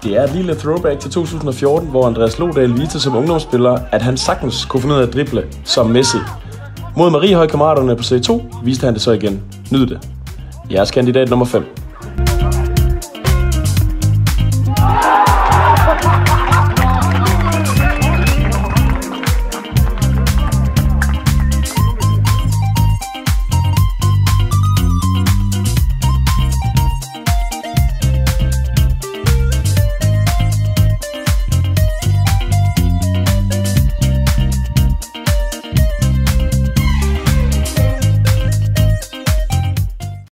Det er et lille throwback til 2014, hvor Andreas Lodal viste som ungdomsspiller, at han sagtens kunne finde ud af at drible som Messi. Mod Mariehøj-kammeraterne på C2 viste han det så igen. Nyd det. Jeres kandidat nummer 5.